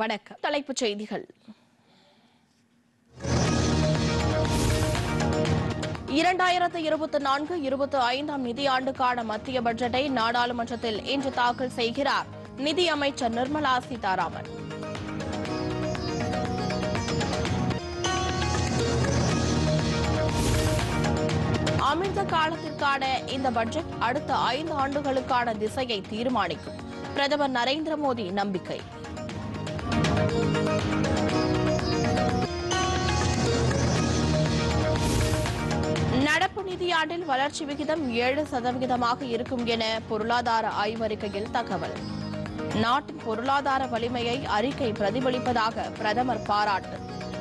வணக்கம். தலைப்புச் செய்திகள். 2024-25 நிதியாண்டுக்கான மத்திய பட்ஜெட்டை நாடாளுமன்றத்தில் இன்று தாக்கல் செய்கிறார் நிதியமைச்சர் நிர்மலா சீதாராமன். அமிர்த காலத்திற்கான இந்த பட்ஜெட் அடுத்த 5 ஆண்டுகளுக்கான திசையை தீர்மானிக்கும். பிரதமர் நரேந்திர மோடி நம்பிக்கை. நடப்பு நிதியாண்டில் வளர்ச்சி விகிதம் 7% இருக்கும் என பொருளாதார ஆய்வறிக்கையில் தகவல். நாட்டின் பொருளாதார வலிமையை அறிக்கை பிரதிபலிப்பதாக பிரதமர் பாராட்டு.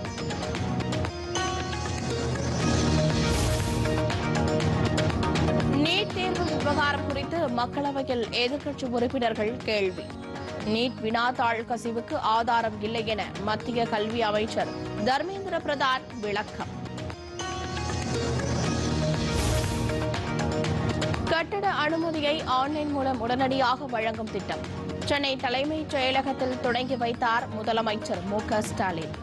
நீட் தேர்வு விவகாரம் குறித்து மக்களவையில் எதிர்க்கட்சி உறுப்பினர்கள் கேள்வி. நீட் வினாத்தாள் கசிவுக்கு ஆதாரம் இல்லை என மத்திய கல்வி அமைச்சர் தர்மேந்திர பிரதான் விளக்கம். கட்டட அனுமதியை ஆன்லைன் மூலம் உடனடியாக வழங்கும் திட்டம் சென்னை தலைமைச் செயலகத்தில் தொடங்கி வைத்தார் முதலமைச்சர் மு க ஸ்டாலின்.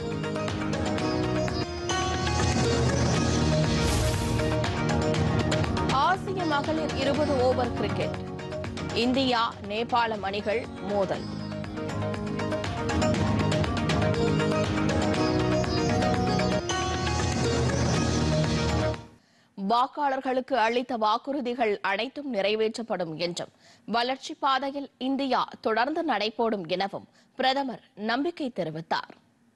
ஆசிய மகளிர் 20 ஓவர் கிரிக்கெட். இந்தியா நேபாளம் அணிகள் மோதல். வாக்காளர்களுக்கு அளித்த வாக்குறுதிகள் அனைத்தும் நிறைவேற்றப்படும் என்றும் வளர்ச்சி பாதையில் இந்தியா தொடர்ந்து நடைபோடும் எனவும் பிரதமர் நம்பிக்கை தெரிவித்தார்.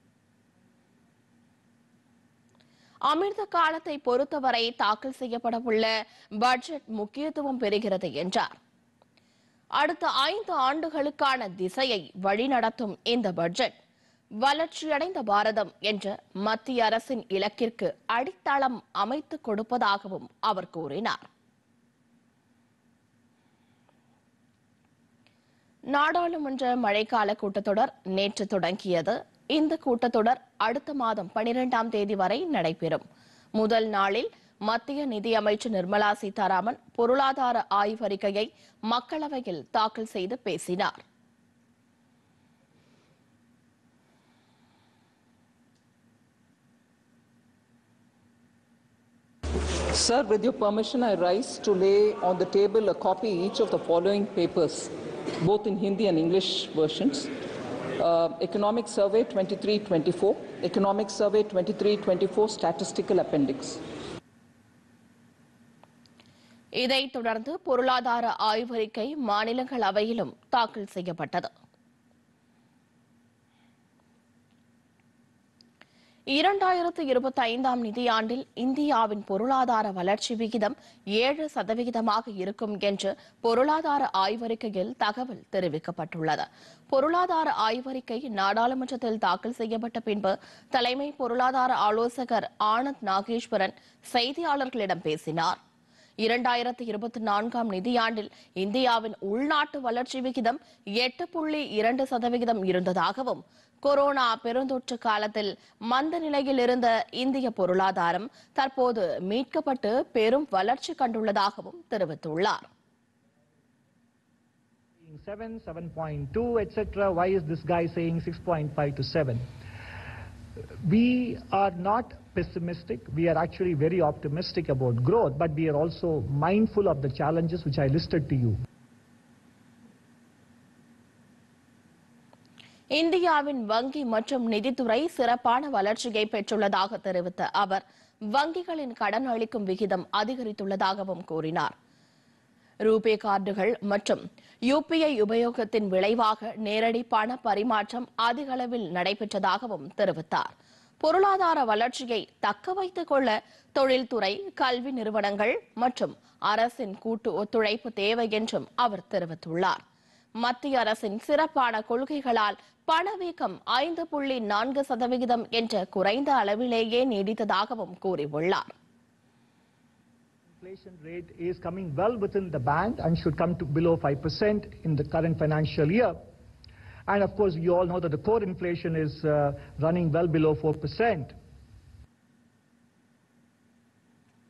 அமிர்த காலத்தை பொறுத்தவரை தாக்கல் செய்யப்படவுள்ள பட்ஜெட் முக்கியத்துவம் பெறுகிறது என்றார். அடுத்த 5 ஆண்டுகளுக்கான திசையை வழிநடத்தும் இந்த பட்ஜெட் வளர்ச்சியடைந்த பாரதம் என்ற மத்திய அரசின் இலக்கிற்கு அடித்தளம் அமைத்துக் கொடுப்பதாகவும் அவர் கூறினார். நாடாளுமன்ற மழைக்கால கூட்டத்தொடர் நேற்று தொடங்கியது. இந்த கூட்டத்தொடர் அடுத்த மாதம் 12ஆம் தேதி வரை நடைபெறும். முதல் நாளில் மத்திய நிதியமைச்சர் நிர்மலா சீதாராமன் பொருளாதார ஆய்வறிக்கையை மக்களவையில் தாக்கல் செய்து பேசினார். Sir, with your permission, I rise to lay on the table a copy each of the following papers, both in Hindi and English versions. Economic Survey 23-24, Economic Survey 23-24 Statistical Appendix. இதைத் தொடர்ந்து பொருளாதார ஆய்வறிக்கை மாநிலங்களவையிலும் தாக்கல் செய்யப்பட்டது. 2025ஆம் நிதியாண்டில் இந்தியாவின் பொருளாதார வளர்ச்சி விகிதம் 7% இருக்கும் என்று பொருளாதார ஆய்வறிக்கையில் தகவல் தெரிவிக்கப்பட்டுள்ளது. பொருளாதார ஆய்வறிக்கை நாடாளுமன்றத்தில் தாக்கல் செய்யப்பட்ட பின்பு தலைமை பொருளாதார ஆலோசகர் ஆனந்த் நாகேஸ்வரன் செய்தியாளர்களிடம் பேசினார். 2024ஆம் நிதியாண்டில் இந்தியாவின் உள்நாட்டு வளர்ச்சி விகிதம் 8.2% இருந்ததாகவும் கொரோனா பெருந்தொற்று காலத்தில் மந்த நிலையில் இருந்த இந்திய பொருளாதாரம் தற்போது மீட்கப்பட்டு பெரும் வளர்ச்சி கண்டுள்ளதாகவும் தெரிவித்துள்ளார். 7.2 etc. Why is this guy saying 6.5 to 7? We are not pessimistic. We are actually very optimistic about growth, but we are also mindful of the challenges which I listed to you. இந்தியாவின் வங்கி மற்றும் நிதித்துறை சிறப்பான வளர்ச்சியை பெற்றுள்ளதாக தெரிவித்த அவர் வங்கிகளின் கடன் அளிக்கும் விகிதம் அதிகரித்துள்ளதாகவும் கூறினார். ரூபே கார்டுகள் மற்றும் யுபிஐ உபயோகத்தின் விளைவாக நேரடி பண பரிமாற்றம் அதிக அளவில் நடைபெற்றதாகவும் தெரிவித்தார். பொருளாதார வளர்ச்சியை தக்க வைத்துக் கொள்ள தொழில்துறை, கல்வி நிறுவனங்கள் மற்றும் அரசின் கூட்டு ஒத்துழைப்பு தேவை என்றும் அவர் தெரிவித்துள்ளார். மத்திய அரசின் சிறப்பான கொள்கைகளால் பணவீக்கம் 5.4% என்ற குறைந்த அளவிலேயே நீடித்ததாகவும் கூறியுள்ளார். Inflation rate is coming well within the band and should come to below 5% in the current financial year. And of course, you all know that the core inflation is running well below 4%.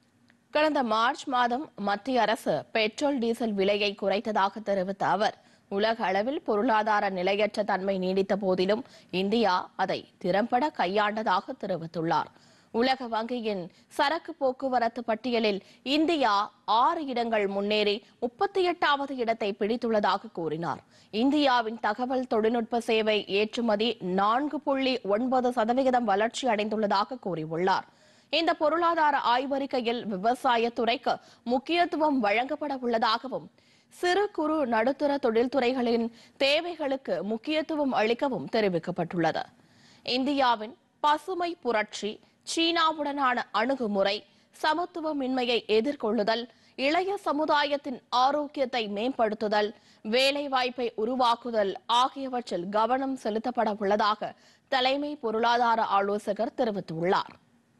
கடந்த March மாதம் மத்திய அரசு petrol diesel விலையை குறைத்ததாக தெரிவித்த அவர் உலக அளவில் பொருளாதார நிலையற்ற தன்மை நீடித்த போதிலும் இந்தியா அதை திறம்பட கையாண்டதாக தெரிவித்துள்ளார். உலக வங்கியின் சரக்கு போக்குவரத்து பட்டியலில் இந்தியா 6 இடங்கள் முன்னேறி 38வது இடத்தை பிடித்துள்ளதாக கூறினார். இந்தியாவின் தகவல் தொழில்நுட்ப சேவை ஏற்றுமதி 4.9% வளர்ச்சி அடைந்துள்ளதாக கூறியுள்ளார். இந்த பொருளாதார ஆய்வறிக்கையில் விவசாயத்துறைக்கு முக்கியத்துவம் வழங்கப்பட உள்ளதாகவும் சிறு குறு நடுத்தர தொழில்துறைகளின் தேவைகளுக்கு முக்கியத்துவம் அளிக்கவும் தெரிவிக்கப்பட்டுள்ளது. இந்தியாவின் பசுமை புரட்சி, சீனாவுடனான அணுகுமுறை, சமத்துவமின்மையை எதிர்கொள்ளுதல், இளைய சமுதாயத்தின் ஆரோக்கியத்தை மேம்படுத்துதல், வேலைவாய்ப்பை உருவாக்குதல் ஆகியவற்றில் கவனம் செலுத்தப்பட உள்ளதாக தலைமை பொருளாதார ஆலோசகர் தெரிவித்துள்ளார்.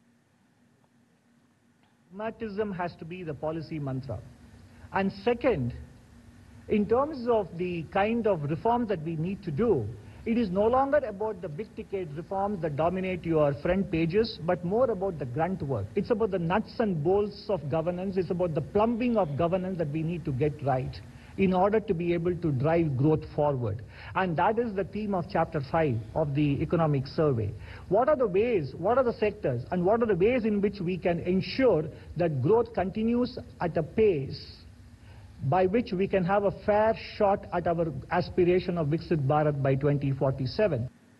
Pragmatism has to be the policy mantra. And second, in terms of the kind of reforms that we need to do, it is no longer about the big ticket reforms that dominate your front pages, but more about the grunt work. It's about the nuts and bolts of governance. It's about the plumbing of governance that we need to get right in order to be able to drive growth forward. And that is the theme of Chapter 5 of the Economic Survey. What are the ways, what are the sectors, and what are the ways in which we can ensure that growth continues at a pace by which we can have a fair shot at our aspiration of Viksit Bharat by 2047.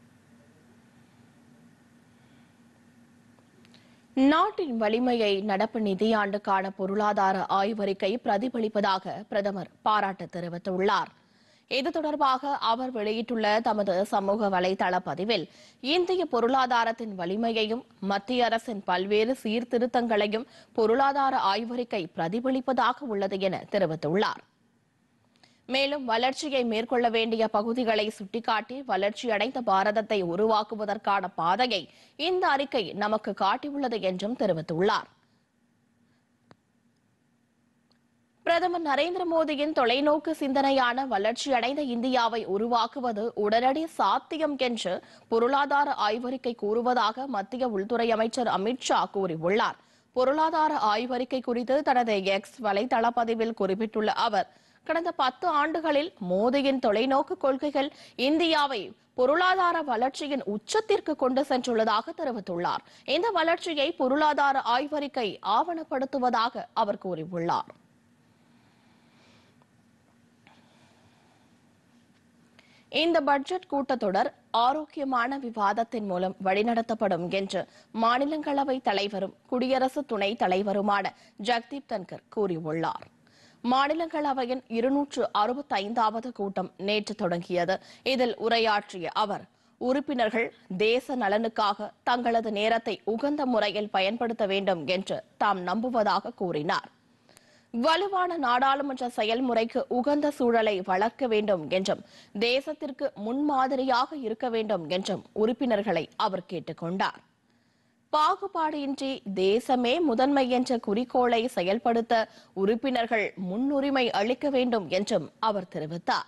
நாட்டின் வலிமையை நடப்பு நிதியாண்டுக்கான பொருளாதார ஆய்வறிக்கை பிரதிபலிப்பதாக பிரதமர் பாராட்டு தெரிவித்துள்ளார். இது தொடர்பாக அவர் வெளியிட்டுள்ள தமது சமூக வலைதள பதிவில் இந்திய பொருளாதாரத்தின் வலிமையையும் மத்திய அரசின் பல்வேறு சீர்திருத்தங்களையும் பொருளாதார ஆய்வறிக்கை பிரதிபலிப்பதாக உள்ளது என தெரிவித்துள்ளார். மேலும் வளர்ச்சியை மேற்கொள்ள வேண்டிய பகுதிகளை சுட்டிக்காட்டி வளர்ச்சியடைந்த பாரதத்தை உருவாக்குவதற்கான பாதையை இந்த அறிக்கை நமக்கு காட்டியுள்ளது என்றும் தெரிவித்துள்ளார். பிரதமர் நரேந்திர மோடியின் தொலைநோக்கு சிந்தனையான வளர்ச்சியடைந்த இந்தியாவை உருவாக்குவது உடனடி சாத்தியம் என்று பொருளாதார ஆய்வறிக்கை கூறுவதாக மத்திய உள்துறை அமைச்சர் அமித்ஷா கூறியுள்ளார். பொருளாதார ஆய்வறிக்கை குறித்து தனது எக்ஸ் வலைதள பதிவில் குறிப்பிட்டுள்ள அவர், கடந்த 10 ஆண்டுகளில் மோடியின் தொலைநோக்கு கொள்கைகள் இந்தியாவை பொருளாதார வளர்ச்சியின் உச்சத்திற்கு கொண்டு சென்றுள்ளதாக தெரிவித்துள்ளார். இந்த வளர்ச்சியை பொருளாதார ஆய்வறிக்கை ஆவணப்படுத்துவதாக அவர் கூறியுள்ளார். இந்த பட்ஜெட் கூட்டத்தொடர் ஆரோக்கியமான விவாதத்தின் மூலம் வழிநடத்தப்படும் என்று மாநிலங்களவை தலைவரும் குடியரசு துணைத் தலைவருமான ஜெகதீப் தன்கர் கூறியுள்ளார். மாநிலங்களவையின் 265வது கூட்டம் நேற்று தொடங்கியது. இதில் உரையாற்றிய அவர், உறுப்பினர்கள் தேச நலனுக்காக தங்களது நேரத்தை உகந்த முறையில் பயன்படுத்த வேண்டும் என்று தாம் நம்புவதாக கூறினார். வலுவான நாடாளுமன்ற செயல்முறைக்கு உகந்த சூழலை வளர்க்க வேண்டும் என்றும் தேசத்திற்கு முன்மாதிரியாக இருக்க வேண்டும் என்றும் உறுப்பினர்களை அவர் கேட்டுக் கொண்டார். பாகுபாடின்றி தேசமே முதன்மை என்ற குறிக்கோளை செயல்படுத்த உறுப்பினர்கள் முன்னுரிமை அளிக்க வேண்டும் என்றும் அவர் தெரிவித்தார்.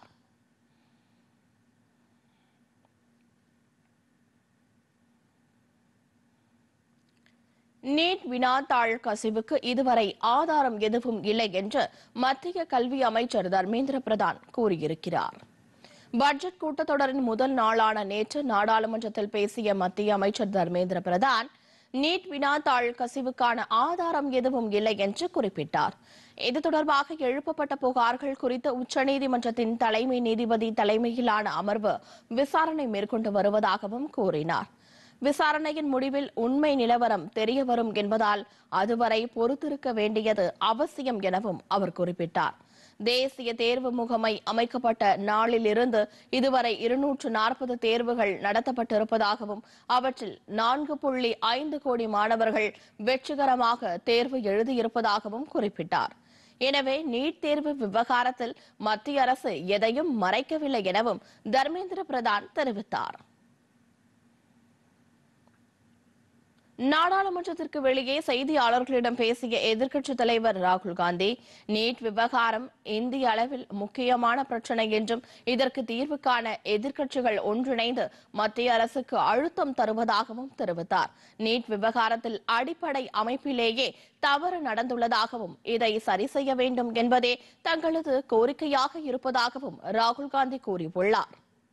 நீட் வினாத்தாள் கசிவுக்கு இதுவரை ஆதாரம் எதுவும் இல்லை என்று மத்திய கல்வி அமைச்சர் தர்மேந்திர பிரதான் கூறியிருக்கிறார். பட்ஜெட் கூட்டத்தொடரின் முதல் நாளான நேற்று நாடாளுமன்றத்தில் பேசிய மத்திய அமைச்சர் தர்மேந்திர பிரதான், நீட் வினாத்தாள் கசிவுக்கான ஆதாரம் எதுவும் இல்லை என்று குறிப்பிட்டார். இது தொடர்பாக எழுப்பப்பட்ட புகார்கள் குறித்து உச்சநீதிமன்றத்தின் தலைமை நீதிபதி தலைமையிலான அமர்வு விசாரணை மேற்கொண்டு வருவதாகவும் கூறினார். விசாரணையின் முடிவில் உண்மை நிலவரம் தெரியவரும் என்பதால் அதுவரை பொறுத்திருக்க வேண்டியது அவசியம் எனவும் அவர் குறிப்பிட்டார். தேசிய தேர்வு முகமை அமைக்கப்பட்ட நாளிலிருந்து இதுவரை 240 தேர்வுகள் நடத்தப்பட்டிருப்பதாகவும் அவற்றில் 4.5 கோடி மாணவர்கள் வெற்றிகரமாக தேர்வு எழுதியிருப்பதாகவும் குறிப்பிட்டார். எனவே நீட் தேர்வு விவகாரத்தில் மத்திய அரசு எதையும் மறைக்கவில்லை எனவும் தர்மேந்திர பிரதான் தெரிவித்தார். நாடாளுமன்றத்திற்கு வெளியே செய்தியாளர்களிடம் பேசிய எதிர்க்கட்சித் தலைவர் ராகுல் காந்தி, நீட் விவகாரம் இந்திய அளவில் முக்கியமான பிரச்சினை என்றும் இதற்கு தீர்வு காண எதிர்க்கட்சிகள் ஒன்றிணைந்து மத்திய அரசுக்கு அழுத்தம் தருவதாகவும் தெரிவித்தார். நீட் விவகாரத்தில் அடிப்படை அமைப்பிலேயே தவறு நடந்துள்ளதாகவும் இதை சரி செய்ய வேண்டும் என்பதே தங்களது கோரிக்கையாக இருப்பதாகவும் ராகுல் காந்தி கூறியுள்ளார்.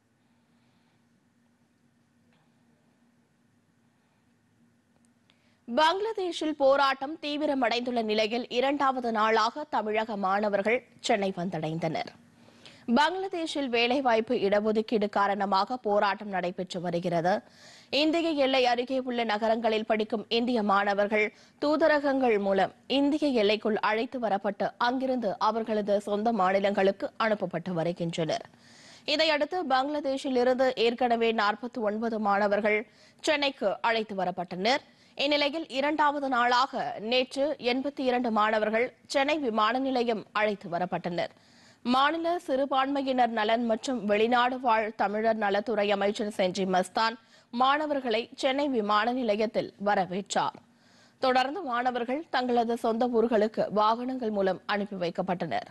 பங்களாதேஷில் போராட்டம் தீவிரமடைந்துள்ள நிலையில் 2வது நாளாக தமிழக மாணவர்கள் சென்னை வந்தடைந்தனர். பங்களாதேஷில் வேலைவாய்ப்பு இடஒதுக்கீடு காரணமாக போராட்டம் நடைபெற்று வருகிறது. இந்திய எல்லை அருகே உள்ள நகரங்களில் படிக்கும் இந்திய மாணவர்கள் தூதரகங்கள் மூலம் இந்திய எல்லைக்குள் அழைத்து வரப்பட்டு அங்கிருந்து அவர்களது சொந்த மாநிலங்களுக்கு அனுப்பப்பட்டு வருகின்றனர். இதையடுத்து பங்களாதேஷில் இருந்து ஏற்கனவே 49 மாணவர்கள் சென்னைக்கு அழைத்து வரப்பட்டனர். இந்நிலையில் 2வது நாளாக நேற்று 82 மாணவர்கள் சென்னை விமான நிலையம் அழைத்து வரப்பட்டனர். மாநில சிறுபான்மையினர் நலன் மற்றும் வெளிநாடு வாழ் தமிழர் நலத்துறை அமைச்சர் செஞ்சி மஸ்தான் மாணவர்களை சென்னை விமான நிலையத்தில் வரவேற்றார். தொடர்ந்து மாணவர்கள் தங்களது சொந்த ஊர்களுக்கு வாகனங்கள் மூலம் அனுப்பி வைக்கப்பட்டனர்.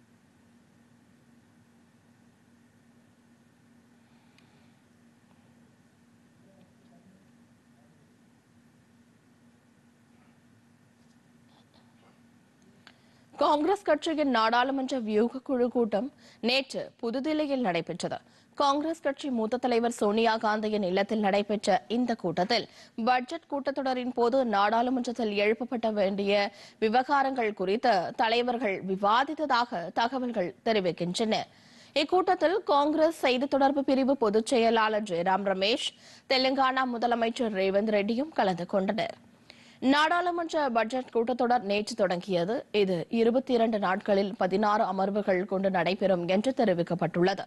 காங்கிரஸ் கட்சியின் நாடாளுமன்ற வியூக குழு கூட்டம் நேற்று புதுதில்லியில் நடைபெற்றது. காங்கிரஸ் கட்சி மூத்த தலைவர் சோனியா காந்தியின் இல்லத்தில் நடைபெற்ற இந்த கூட்டத்தில் பட்ஜெட் கூட்டத்தொடரின் போது நாடாளுமன்றத்தில் எழுப்பப்பட வேண்டிய விவகாரங்கள் குறித்து தலைவர்கள் விவாதித்ததாக தகவல்கள் தெரிவிக்கின்றன. இக்கூட்டத்தில் காங்கிரஸ் செய்தி தொடர்பு பிரிவு பொதுச் செயலாளர் ஜெயராம் ரமேஷ், தெலுங்கானா முதலமைச்சர் ரேவந்த் ரெட்டியும் கலந்து கொண்டனர். நாடாளுமன்ற பட்ஜெட் கூட்டத்தொடர் நேற்று தொடங்கியது. இது 22 நாட்களில் 16 அமர்வுகள் கொண்டு நடைபெறும் என்று தெரிவிக்கப்பட்டுள்ளது.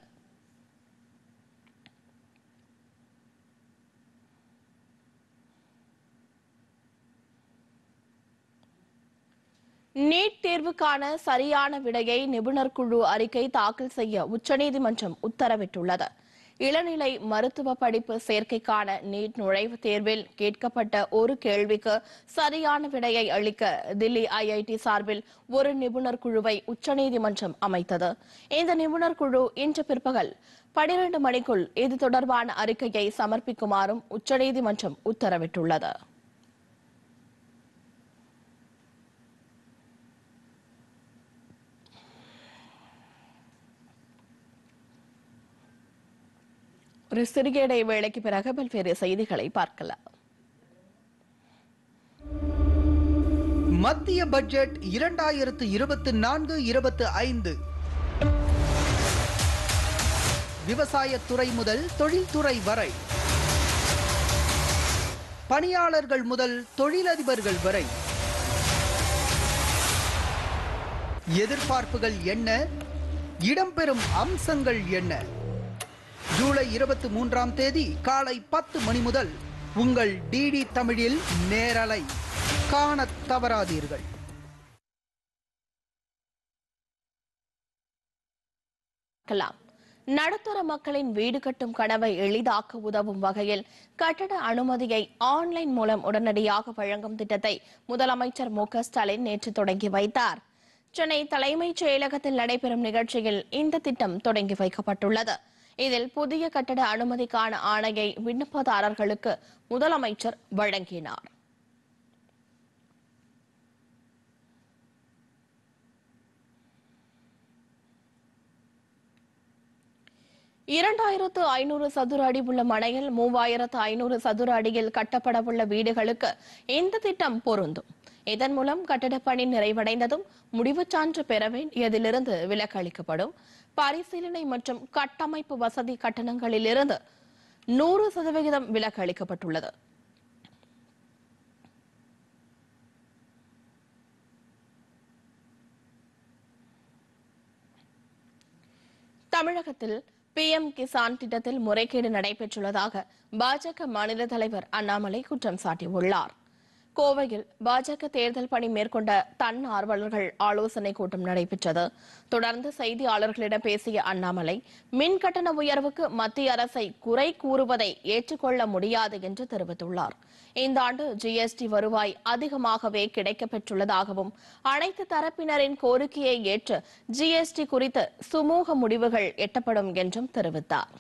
நீட் தேர்வுக்கான சரியான விடையை நிபுணர் குழு அறிக்கை தாக்கல் செய்ய உச்சநீதிமன்றம் உத்தரவிட்டுள்ளது. இளநிலை மருத்துவ படிப்பு சேர்க்கைக்கான நீட் நுழைவுத் தேர்வில் கேட்கப்பட்ட ஒரு கேள்விக்கு சரியான விடையை அளிக்க தில்லி IIT சார்பில் ஒரு நிபுணர் குழுவை உச்சநீதிமன்றம் அமைத்தது. இந்த நிபுணர் குழு இன்று பிற்பகல் 12 மணிக்குள் இது தொடர்பான அறிக்கையை சமர்ப்பிக்குமாறும் உச்சநீதிமன்றம் உத்தரவிட்டுள்ளது. ஒரு சிறிய இடைவேளைக்கு பிறகு பல்வேறு செய்திகளை பார்க்கலாம். மத்திய பட்ஜெட் 2024-25 விவசாயத்துறை முதல் தொழில்துறை வரை, பணியாளர்கள் முதல் தொழிலதிபர்கள் வரை எதிர்பார்ப்புகள் என்ன, இடம்பெறும் அம்சங்கள் என்ன? ஜூலை 23ஆம் தேதி காலை 10 மணி முதல் உங்கள் டிடி தமிழில் நேரலை காணத் தவறாதீர்கள். நடுத்தர மக்களின் வீடு கட்டும் கனவை எளிதாக்க உதவும் வகையில் கட்டட அனுமதியை ஆன்லைன் மூலம் உடனடியாக வழங்கும் திட்டத்தை முதலமைச்சர் மு.க. ஸ்டாலின் நேற்று தொடங்கி வைத்தார். சென்னை தலைமைச் செயலகத்தில் நடைபெறும் நிகழ்ச்சியில் இந்த திட்டம் தொடங்கி வைக்கப்பட்டுள்ளது. இதில் புதிய கட்டட அனுமதிக்கான ஆணையை விண்ணப்பதாரர்களுக்கு முதலமைச்சர் வழங்கினார். $2,500 சதுர அடி உள்ள மனையில் 3,500 சதுர அடியில் கட்டப்படவுள்ள வீடுகளுக்கு இந்த திட்டம் பொருந்தும். இதன் மூலம் கட்டடப் பணி நிறைவடைந்ததும் முடிவுச் சான்று பெற வேண்டியதிலிருந்து விலக்கு அளிக்கப்படும். பரிசீலனை மற்றும் கட்டமைப்பு வசதி கட்டணங்களிலிருந்து 100% விலக்கு அளிக்கப்பட்டுள்ளது. தமிழகத்தில் PM கிசான் திட்டத்தில் முறைகேடு நடைபெற்றுள்ளதாக பாஜக மாநில தலைவர் அண்ணாமலை குற்றம் சாட்டியுள்ளார். கோவையில் பாஜக தேர்தல் பணி மேற்கொண்ட தன்னார்வலர்கள் ஆலோசனை கூட்டம் நடைபெற்றது. தொடர்ந்து செய்தியாளர்களிடம் பேசிய அண்ணாமலை, மின் கட்டண உயர்வுக்கு மத்திய அரசை குறை கூறுவதை ஏற்றுக்கொள்ள முடியாது என்று தெரிவித்துள்ளார். இந்த ஆண்டு ஜிஎஸ்டி வருவாய் அதிகமாகவே கிடைக்கப்பெற்றுள்ளதாகவும் அனைத்து தரப்பினரின் கோரிக்கையை ஏற்று ஜிஎஸ்டி குறித்து சுமூக முடிவுகள் எட்டப்படும் என்றும் தெரிவித்தார்.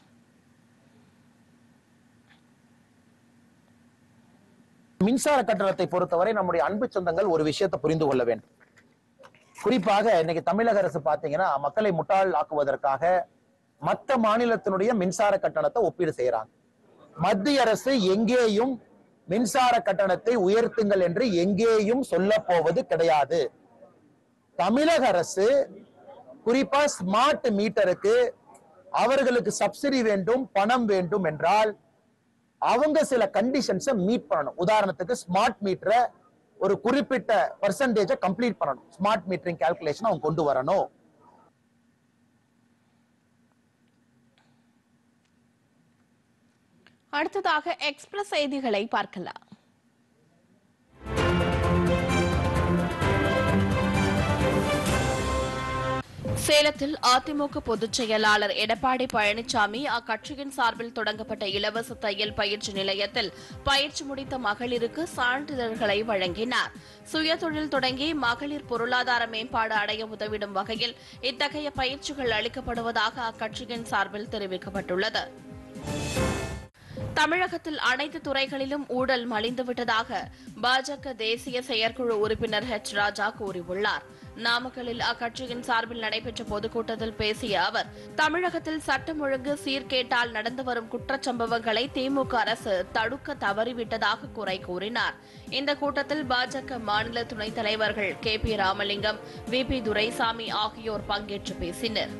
மின்சார கட்டணத்தை பொறுத்தவரை நம்முடைய அன்பு சொந்தங்கள் ஒரு விஷயத்தை புரிந்து கொள்ள வேண்டும். குறிப்பாக இன்னைக்கு தமிழக அரசு பாத்தீங்கன்னா மக்களை முட்டாள் ஆக்குவதற்காக மற்ற மாநிலத்தினுடைய மின்சார கட்டணத்தை ஒப்பீடு செய்யறாங்க. மத்திய அரசு எங்கேயும் மின்சார கட்டணத்தை உயர்த்துங்கள் என்று எங்கேயும் சொல்ல போவது கிடையாது. தமிழக அரசு குறிப்பா ஸ்மார்ட் மீட்டருக்கு அவர்களுக்கு சப்சிடி வேண்டும், பணம் வேண்டும் என்றால் அவங்க சில கண்டிஷன்ஸை மீட் பண்ணணும். உதாரணத்துக்கு ஸ்மார்ட் மீட்டரை ஒரு குறிப்பிட்ட பெர்சன்டேஜை கம்ப்ளீட் பண்ணணும். ஸ்மார்ட் மீட்டரிங் கால்குலேஷன் அவங்க கொண்டு வரணும். அடுத்ததாக எக்ஸ்பிரஸ் செய்திகளை பார்க்கலாம். சேலத்தில் அதிமுக பொதுச் செயலாளர் எடப்பாடி பழனிசாமி அக்கட்சியின் சார்பில் தொடங்கப்பட்ட இலவச தையல் பயிற்சி நிலையத்தில் பயிற்சி முடித்த மகளிருக்கு சான்றிதழ்களை வழங்கினார். சுயதொழில் தொடங்கி மகளிர் பொருளாதார மேம்பாடு அடைய உதவிடும் வகையில் இத்தகைய பயிற்சிகள் அளிக்கப்படுவதாக அக்கட்சியின் சார்பில் தெரிவிக்கப்பட்டுள்ளது. தமிழகத்தில் அனைத்து துறைகளிலும் ஊழல் மலிந்துவிட்டதாக பாஜக தேசிய செயற்குழு உறுப்பினர் ஹெச் ராஜா கூறியுள்ளார். நாமக்கல்லில் அக்கட்சியின் சார்பில் நடைபெற்ற பொதுக்கூட்டத்தில் பேசிய அவர், தமிழகத்தில் சட்டம் ஒழுங்கு சீர்கேட்டால் நடந்து வரும் குற்றச்சம்பவங்களை திமுக அரசு தடுக்க தவறிவிட்டதாக குறை கூறினார். இந்த கூட்டத்தில் பாஜக மாநில துணைத் தலைவர்கள் KP ராமலிங்கம், VP துரைசாமி ஆகியோர் பங்கேற்று பேசினர்.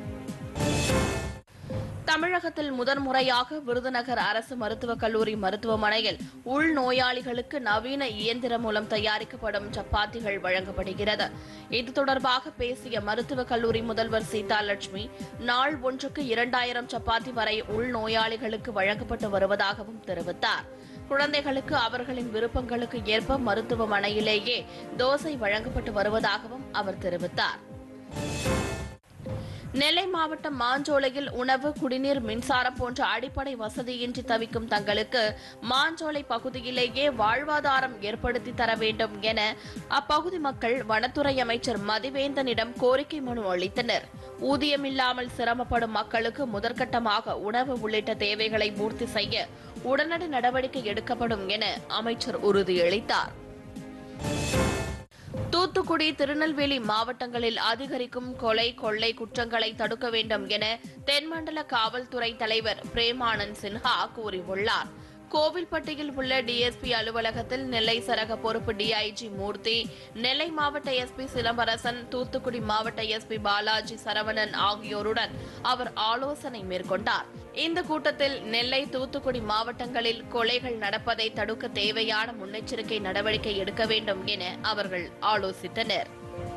தமிழகத்தில் முதன்முறையாக விருதுநகர் அரசு மருத்துவக் கல்லூரி மருத்துவமனையில் உள்நோயாளிகளுக்கு நவீன இயந்திரம் மூலம் தயாரிக்கப்படும் சப்பாத்திகள் வழங்கப்படுகிறது. இது தொடர்பாக பேசிய மருத்துவக் கல்லூரி முதல்வர் சீதாலட்சுமி, நாள் ஒன்றுக்கு 2000 சப்பாத்தி வரை உள்நோயாளிகளுக்கு வழங்கப்பட்டு வருவதாகவும் தெரிவித்தார். குழந்தைகளுக்கு அவர்களின் விருப்பங்களுக்கு ஏற்ப மருத்துவமனையிலேயே தோசை வழங்கப்பட்டு வருவதாகவும் அவர் தெரிவித்தார். நெல்லை மாவட்டம் மாஞ்சோலையில் உணவு, குடிநீர், மின்சாரம் போன்ற அடிப்படை வசதியின்றி தவிக்கும் தங்களுக்கு மாஞ்சோலை பகுதியிலேயே வாழ்வாதாரம் ஏற்படுத்தி தர வேண்டும் என அப்பகுதி மக்கள் வனத்துறை அமைச்சர் மதிவேந்தனிடம் கோரிக்கை மனு அளித்தனர். ஊதியமில்லாமல் சிரமப்படும் மக்களுக்கு முதற்கட்டமாக உணவு உள்ளிட்ட தேவைகளை பூர்த்தி செய்ய உடனடி நடவடிக்கை எடுக்கப்படும் என அமைச்சர் உறுதியளித்தார். தூத்துக்குடி, திருநெல்வேலி மாவட்டங்களில் அதிகரிக்கும் கொலை, கொள்ளை குற்றங்களை தடுக்க வேண்டும் என தென்மண்டல காவல்துறை தலைவர் பிரேமானந்த் சின்ஹா கூறியுள்ளார். கோவில்பட்டியில் உள்ள DSP அலுவலகத்தில் நெல்லை சரக பொறுப்பு DIG மூர்த்தி, நெல்லை மாவட்ட SP சிலம்பரசன், தூத்துக்குடி மாவட்ட SP பாலாஜி சரவணன் ஆகியோருடன் அவர் ஆலோசனை மேற்கொண்டார். இந்த கூட்டத்தில் நெல்லை, தூத்துக்குடி மாவட்டங்களில் கொலைகள் நடப்பதை தடுக்க தேவையான முன்னெச்சரிக்கை நடவடிக்கை எடுக்க வேண்டும் என அவர்கள் ஆலோசித்தனர்.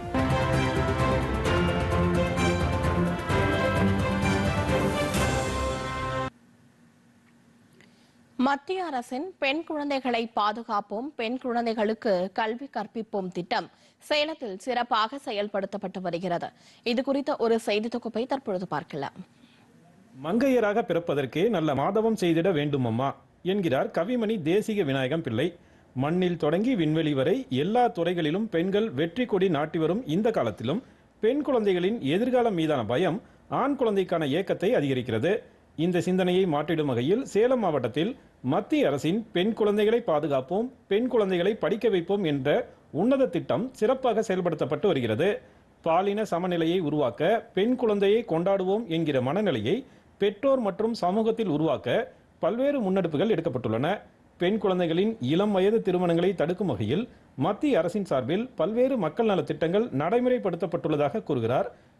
மத்திய அரசின் பெண் குழந்தைகளை பாதுகாப்போம், பெண் குழந்தைகளுக்கு கல்வி கற்பிப்போம் திட்டம் சேலத்தில் சிறப்பாக செயல்படுத்தப்பட்டு வருகிறது. இது குறித்த ஒரு செய்தி தொகுப்பை தற்பொழுது பார்க்கலாம். மங்கையராக பிறப்பதற்கே நல்ல மாதவம் செய்திட வேண்டும் அம்மா என்கிறார் கவிமணி தேசிக விநாயகம் பிள்ளை. மண்ணில் தொடங்கி விண்வெளி வரை எல்லா துறைகளிலும் பெண்கள் வெற்றி கொடி நாட்டி வரும் இந்த காலத்திலும் பெண் குழந்தைகளின் எதிர்காலம் மீதான பயம் ஆண் குழந்தைக்கான ஏக்கத்தை அதிகரிக்கிறது. இந்த சிந்தனையை மாற்றிடும் வகையில் சேலம் மாவட்டத்தில் மத்திய அரசின் பெண் குழந்தைகளை பாதுகாப்போம், பெண் குழந்தைகளை படிக்க வைப்போம் என்ற உன்னத திட்டம் சிறப்பாக செயல்படுத்தப்பட்டு வருகிறது. பாலின சமநிலையை உருவாக்க பெண் குழந்தையை கொண்டாடுவோம் என்கிற மனநிலையை பெற்றோர் மற்றும் சமூகத்தில் உருவாக்க பல்வேறு முன்னெடுப்புகள் எடுக்கப்பட்டுள்ளன. பெண் குழந்தைகளின் இளம் வயது திருமணங்களை தடுக்கும் வகையில் மத்திய அரசின் சார்பில் பல்வேறு மக்கள் நல திட்டங்கள் நடைமுறைப்படுத்தப்பட்டுள்ளதாக கூறுகிறார்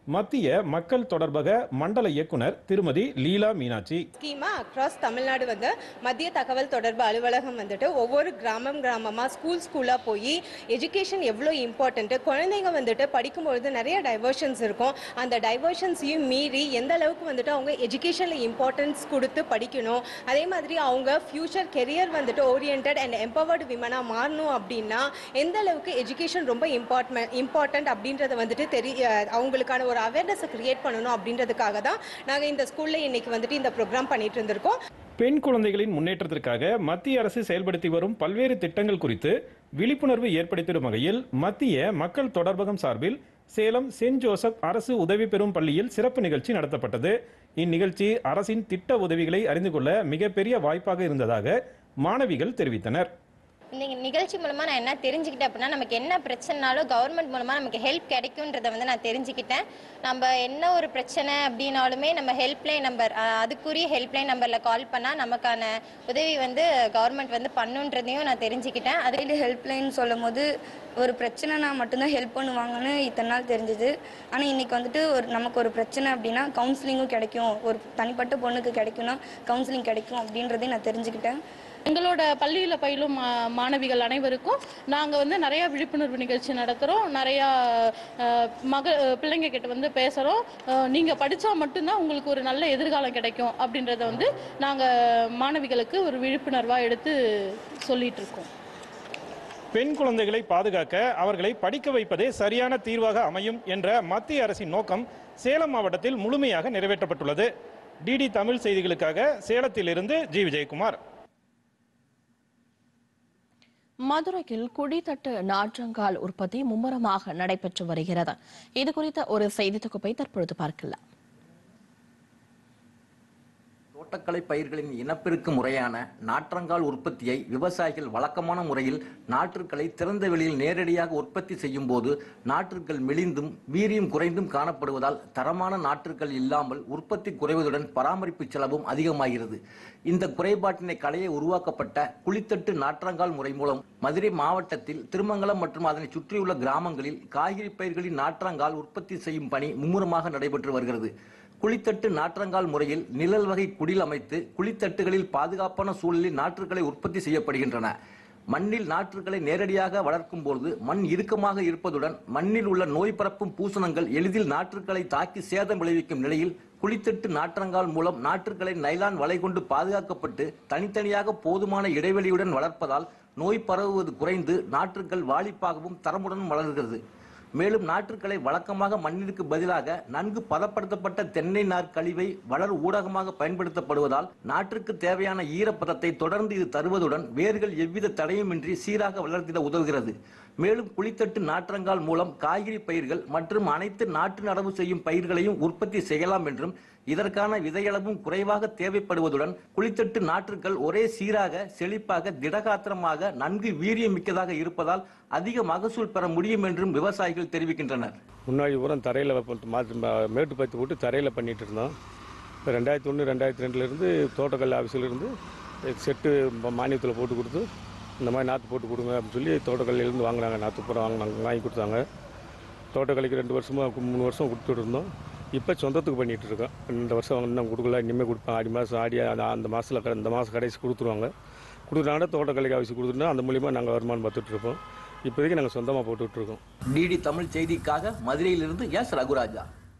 மத்திய மக்கள் தொடர்பக மண்டல இயக்குனர் திருமதி லீலா மீனாட்சி. ஸ்கீமா அக்ராஸ் தமிழ்நாடு வந்து மத்திய தகவல் தொடர்பு அலுவலகம் வந்துட்டு ஒவ்வொரு கிராமமா ஸ்கூலா போய் எஜுகேஷன் எவ்வளோ இம்பார்ட்டன்ட், குழந்தைங்க வந்துட்டு படிக்கும்பொழுது நிறைய டைவர்ஷன்ஸ் இருக்கும். அந்த டைவர்ஷன்ஸையும் மீறி எந்த அளவுக்கு வந்துட்டு அவங்க எஜுகேஷனில் இம்பார்ட்டன்ஸ் கொடுத்து படிக்கணும், அதே மாதிரி அவங்க ஃபியூச்சர் கெரியர் வந்துட்டு ஓரியன்ட் அண்ட் எம்பவர்டு விமனாக மாறணும் அப்படின்னா எந்த அளவுக்கு எஜுகேஷன் ரொம்ப இம்பார்ட்டன்ட் அப்படின்றத வந்துட்டு அவங்களுக்கான ஒரு அவேர்னஸை கிரியேட் பண்ணணும் அப்படின்றதுக்காக தான் நாங்கள் இந்த ஸ்கூலில் இன்னைக்கு வந்துட்டு இந்த ப்ரோக்ராம் பண்ணிட்டு இருந்திருக்கோம். பெண் குழந்தைகளின் முன்னேற்றத்திற்காக மத்திய அரசு செயல்படுத்தி வரும் பல்வேறு திட்டங்கள் குறித்து விழிப்புணர்வு ஏற்படுத்திடும் வகையில் மத்திய மக்கள் தொடர்பகம் சார்பில் சேலம் சென்ட் ஜோசப் அரசு உதவி பெறும் பள்ளியில் சிறப்பு நிகழ்ச்சி நடத்தப்பட்டது. இந்நிகழ்ச்சி அரசின் திட்ட உதவிகளை அறிந்து கொள்ள மிகப்பெரிய வாய்ப்பாக இருந்ததாக மாணவிகள் தெரிவித்தனர். இந்த நிகழ்ச்சி மூலமாக நான் என்ன தெரிஞ்சுக்கிட்டேன் அப்படின்னா, நமக்கு என்ன பிரச்சனைனாலும் கவர்மெண்ட் மூலமாக நமக்கு ஹெல்ப் கிடைக்குன்றதை வந்து நான் தெரிஞ்சுக்கிட்டேன். நம்ம என்ன ஒரு பிரச்சனை அப்படின்னாலுமே நம்ம ஹெல்ப்லைன் நம்பர், அதுக்குரிய ஹெல்ப்லைன் நம்பரில் கால் பண்ணால் நமக்கான உதவி வந்து கவர்மெண்ட் வந்து பண்ணுன்றதையும் நான் தெரிஞ்சுக்கிட்டேன். அதில் ஹெல்ப்லைன் சொல்லும் போது ஒரு பிரச்சனைனா மட்டும்தான் ஹெல்ப் பண்ணுவாங்கன்னு இத்தனை நாள் தெரிஞ்சது. ஆனால் இன்றைக்கி வந்துட்டு நமக்கு ஒரு பிரச்சனை அப்படின்னா கவுன்சிலிங்கும் கிடைக்கும், ஒரு தனிப்பட்ட பொண்ணுக்கு கிடைக்கும்னா கவுன்சிலிங் கிடைக்கும் அப்படின்றதையும் நான் தெரிஞ்சுக்கிட்டேன். எங்களோட பள்ளியில் பயிலும் மாணவிகள் அனைவருக்கும் நாங்கள் வந்து நிறையா விழிப்புணர்வு நிகழ்ச்சி நடத்துகிறோம். நிறையா பிள்ளைங்க கிட்ட வந்து பேசுகிறோம். நீங்கள் படித்தா மட்டும்தான் உங்களுக்கு ஒரு நல்ல எதிர்காலம் கிடைக்கும் அப்படின்றத வந்து நாங்கள் மாணவிகளுக்கு ஒரு விழிப்புணர்வாக எடுத்து சொல்லிட்டு இருக்கோம். பெண் குழந்தைகளை பாதுகாக்க அவர்களை படிக்க வைப்பதே சரியான தீர்வாக அமையும் என்ற மத்திய அரசின் நோக்கம் சேலம் மாவட்டத்தில் முழுமையாக நிறைவேற்றப்பட்டுள்ளது. டிடி தமிழ் செய்திகளுக்காக சேலத்திலிருந்து ஜி விஜயகுமார். மதுரையில் குடித்தட்டு நாற்றங்கால் உற்பத்தி மும்முரமாக நடைபெற்று வருகிறது. இது குறித்த ஒரு செய்தி தொகுப்பை தற்பொழுது பார்க்கலாம். தோட்டக்கலை பயிர்களின் இனப்பெருக்க முறையான நாற்றங்கால் உற்பத்தியை விவசாயிகள் வழக்கமான முறையில் நாற்றுக்களை திறந்த வெளியில் நேரடியாக உற்பத்தி செய்யும் போது நாற்றுக்கள் மெலிந்தும் வீரியம் குறைந்தும் காணப்படுவதால் தரமான நாற்றுக்கள் இல்லாமல் உற்பத்தி குறைவதுடன் பராமரிப்பு செலவும் அதிகமாகிறது. இந்த குறைபாட்டினை களைய உருவாக்கப்பட்ட குளித்தட்டு நாற்றங்கால் முறை மூலம் மதுரை மாவட்டத்தில் திருமங்கலம் மற்றும் அதனை சுற்றியுள்ள கிராமங்களில் காய்கறி பயிர்களின் நாற்றங்கால் உற்பத்தி செய்யும் பணி மும்முரமாக நடைபெற்று வருகிறது. குளித்தட்டு நாற்றங்கால் முறையில் நிழல் வகை குடில் அமைத்து குளித்தட்டுகளில் பாதுகாப்பான சூழலில் நாற்றுக்களை உற்பத்தி செய்யப்படுகின்றன. மண்ணில் நாற்றுக்களை நேரடியாக வளர்க்கும் போது மண் இறுக்கமாக இருப்பதுடன் மண்ணில் உள்ள நோய் பரப்பும் பூசணங்கள் எளிதில் நாற்றுக்களை தாக்கி சேதம் விளைவிக்கும் நிலையில் குளித்தட்டு நாற்றங்கால் மூலம் நாற்றுக்களை நைலான் வலை கொண்டு பாதுகாக்கப்பட்டு தனித்தனியாக போதுமான இடைவெளியுடன் வளர்ப்பதால் நோய் பரவுவது குறைந்து நாற்றுக்கள் வாளிப்பாகவும் தரமுடனும் வளர்கிறது. மேலும் நாற்றுக்களை வழக்கமாக மண்ணிற்கு பதிலாக நன்கு பதப்படுத்தப்பட்ட தென்னை நார் கழிவை வளர் ஊடகமாக பயன்படுத்தப்படுவதால் நாற்றுக்கு தேவையான ஈரப்பதத்தை தொடர்ந்து இது தருவதுடன் வேர்கள் எவ்வித தடையுமின்றி சீராக வளர்த்திட உதவுகிறது. மேலும் குளித்தட்டு நாற்றங்கால் மூலம் காய்கறி பயிர்கள் மற்றும் அனைத்து நாற்று நடவு செய்யும் பயிர்களையும் உற்பத்தி செய்யலாம் என்றும் இதற்கான விதையளவும் குறைவாக தேவைப்படுவதுடன் குளித்தட்டு நாற்றுக்கள் ஒரே சீராக செழிப்பாக திடகாத்திரமாக நன்கு வீரியம் மிக்கதாக இருப்பதால் அதிக மகசூல் பெற முடியும் என்றும் விவசாயிகள் தெரிவிக்கின்றனர். முன்னாடி உரம் தரையில் மேட்டு பத்தி போட்டு தரையில் பண்ணிட்டு இருந்தோம். இப்போ 2001 2002 தோட்டக்கல் ஆஃபீஸிலிருந்து செட்டு மானியத்தில் போட்டு கொடுத்து இந்த மாதிரி நாற்று போட்டு கொடுங்க அப்படின்னு சொல்லி தோட்டக்கல்லிலேருந்து வாங்கினாங்க. நாற்று பூரா வாங்கி கொடுத்தாங்க. தோட்டக்கலைக்கு 2 வருஷமாக 3 வருஷம் கொடுத்துட்டு இருந்தோம். இப்போ சொந்தத்துக்கு பண்ணிகிட்டு இருக்கோம். இந்த வருஷம் இன்னும் கொடுக்கல, இனிமேல் கொடுப்பேன். ஆடி மாதம் அந்த மாதத்தில் இந்த மாதம் கடைசி கொடுத்துருவாங்க. கொடுக்குறாங்கன்னா தோட்டக்கலைக்கு ஆஃபீஸ் கொடுத்துட்டா அந்த மூலிமா நாங்கள் வருமானம் பார்த்துட்ருப்போம். இப்போதைக்கு நாங்கள் சொந்தமாக போட்டுட்ருக்கோம். டிடி தமிழ் செய்திக்காக மதுரையிலிருந்து எஸ் ரகுராஜா.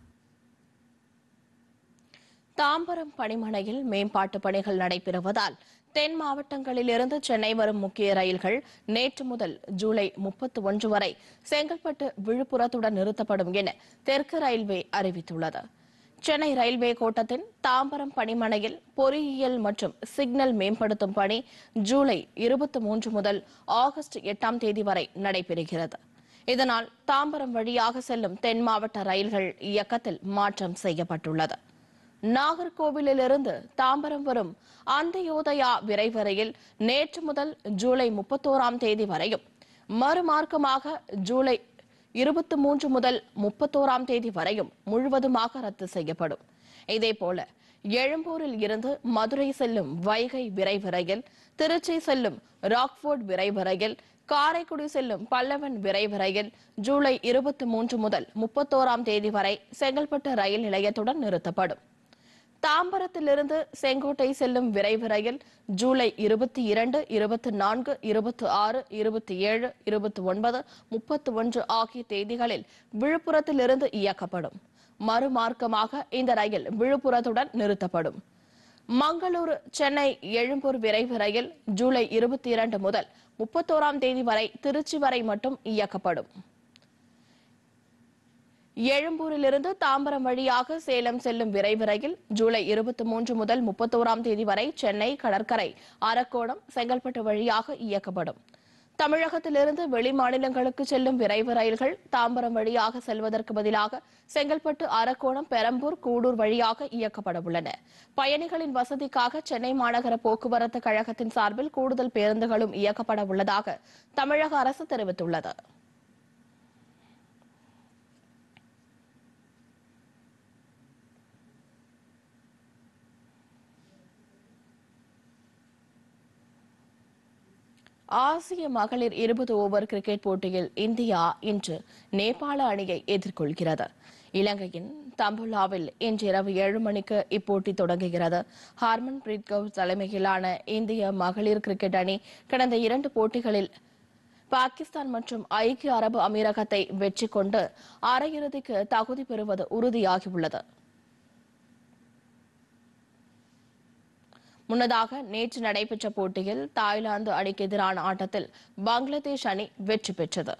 தாம்பரம் பணிமனையில் மேம்பாட்டு பணிகள் நடைபெறுவதால் தென் மாவட்டங்களிலிருந்து சென்னை வரும் முக்கிய ரயில்கள் நேற்று முதல் ஜூலை 31 வரை செங்கல்பட்டு விழுப்புரத்துடன் நிறுத்தப்படும் என தெற்கு ரயில்வே அறிவித்துள்ளது. சென்னை ரயில்வே கோட்டத்தின் தாம்பரம் பணிமனையில் பொறியியல் மற்றும் சிக்னல் மேம்படுத்தும் பணி ஜூலை 23 முதல் ஆகஸ்ட் 8ஆம் தேதி வரை நடைபெறுகிறது. இதனால் தாம்பரம் வழியாக செல்லும் தென் மாவட்ட ரயில்கள் இயக்கத்தில் மாற்றம் செய்யப்பட்டுள்ளது. நாகர்கோவிலிருந்து தாம்பரம் வரும் அந்தியோதயா விரைவு ரயில் நேற்று முதல் ஜூலை 31ஆம் தேதி வரையும் மறுமார்க்கமாக ஜூலை 23 முதல் 31ஆம் தேதி வரையும் முழுவதுமாக ரத்து செய்யப்படும். இதேபோல எழும்பூரில் இருந்து மதுரை செல்லும் வைகை விரைவு ரயில், திருச்சி செல்லும் ராக்ஃபோர்ட் விரைவு ரயில், காரைக்குடி செல்லும் பல்லவன் விரைவு ரயில் ஜூலை 23 முதல் 31ஆம் தேதி வரை செங்கல்பட்டு ரயில் நிலையத்துடன் நிறுத்தப்படும். தாம்பரத்திலிருந்து செங்கோட்டை செல்லும் விரைவு ரயில் ஜூலை 22, 24, 26, 27, 29, 31 ஆகிய தேதிகளில் விழுப்புரத்திலிருந்து இயக்கப்படும். மறுமார்க்கமாக இந்த ரயில் விழுப்புரத்துடன் நிறுத்தப்படும். மங்களூரு சென்னை எழும்பூர் விரைவு ரயில் ஜூலை 22 முதல் 31ஆம் தேதி வரை திருச்சி வரை மட்டும் இயக்கப்படும். எழும்பூரிலிருந்து தாம்பரம் வழியாக சேலம் செல்லும் விரைவு ரயில் ஜூலை 23 முதல் 31ஆம் தேதி வரை சென்னை கடற்கரை, அரக்கோணம், செங்கல்பட்டு வழியாக இயக்கப்படும். தமிழகத்திலிருந்து வெளிமாநிலங்களுக்கு செல்லும் விரைவு ரயில்கள் தாம்பரம் வழியாக செல்வதற்கு பதிலாக செங்கல்பட்டு, அரக்கோணம், பெரம்பூர், கூடூர் வழியாக இயக்கப்பட உள்ளன. பயணிகளின் வசதிக்காக சென்னை மாநகர போக்குவரத்து கழகத்தின் சார்பில் கூடுதல் பேருந்துகளும் இயக்கப்பட உள்ளதாக தமிழக அரசு தெரிவித்துள்ளது. ஆசிய மகளிர் 20 ஓவர் கிரிக்கெட் போட்டியில் இந்தியா இன்று நேபாள அணியை எதிர்கொள்கிறது. இலங்கையின் தம்புலாவில் இன்று இரவு 7 மணிக்கு இப்போட்டி தொடங்குகிறது. ஹர்மன் பிரீத் கவுர் தலைமையிலான இந்திய மகளிர் கிரிக்கெட் அணி கடந்த 2 போட்டிகளில் பாகிஸ்தான் மற்றும் ஐக்கிய அரபு அமீரகத்தை வெற்றி கொண்டு அரையிறுதிக்கு தகுதி பெறுவது உறுதியாகியுள்ளது. முன்னதாக நேற்று நடைபெற்ற போட்டியில் தாய்லாந்து அணிக்கு எதிரான ஆட்டத்தில் பங்களாதேஷ் அணி வெற்றி பெற்றது.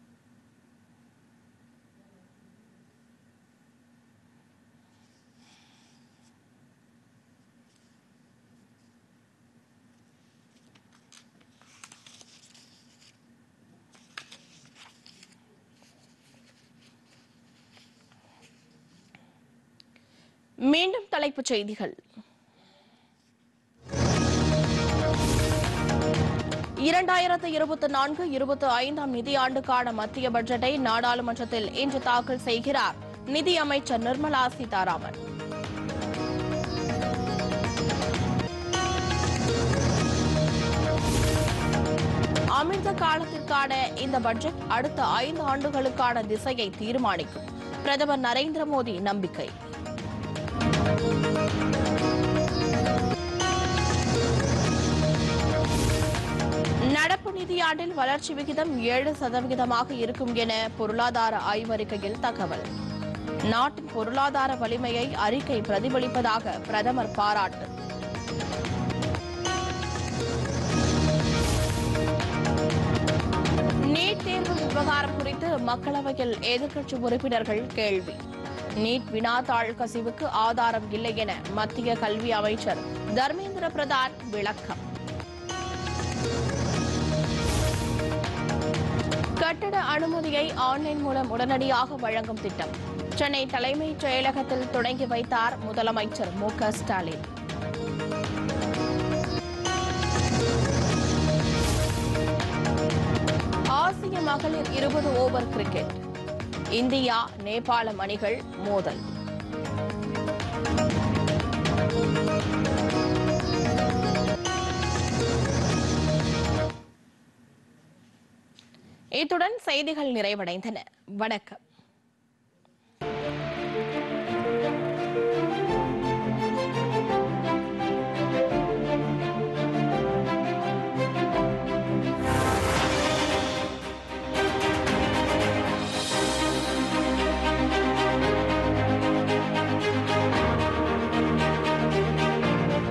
மீண்டும் தலைப்புச் செய்திகள். 2024-25 நிதியாண்டுக்கான மத்திய பட்ஜெட்டை நாடாளுமன்றத்தில் இன்று தாக்கல் செய்கிறார் நிதியமைச்சர் நிர்மலா சீதாராமன். அமிர்த காலத்திற்கான இந்த பட்ஜெட் அடுத்த 5 ஆண்டுகளுக்கான திசையை தீர்மானிக்கும் பிரதமர் நரேந்திர மோடி நம்பிக்கை. நடப்பு நிதியாண்டில் வளர்ச்சி விகிதம் 7% இருக்கும் என பொருளாதார ஆய்வறிக்கையில் தகவல். நாட்டின் பொருளாதார வலிமையை அறிக்கை பிரதிபலிப்பதாக பிரதமர் பாராட்டு. நீட் தேர்வு விவகாரம் குறித்து மக்களவையில் எதிர்க்கட்சி உறுப்பினர்கள் கேள்வி. நீட் வினாத்தாள் கசிவுக்கு ஆதாரம் இல்லை என மத்திய கல்வி அமைச்சர் தர்மேந்திர பிரதான் விளக்கம். கட்டட அனுமதியை ஆன்லைன் மூலம் உடனடியாக வழங்கும் திட்டம் சென்னை தலைமைச் செயலகத்தில் தொடங்கி வைத்தார் முதலமைச்சர் மு.க. ஸ்டாலின். ஆசிய மகளிர் 20 ஓவர் கிரிக்கெட் இந்தியா நேபாளம் அணிகள் மோதல். இத்துடன் செய்திகள் நிறைவடைந்தன. வணக்கம்.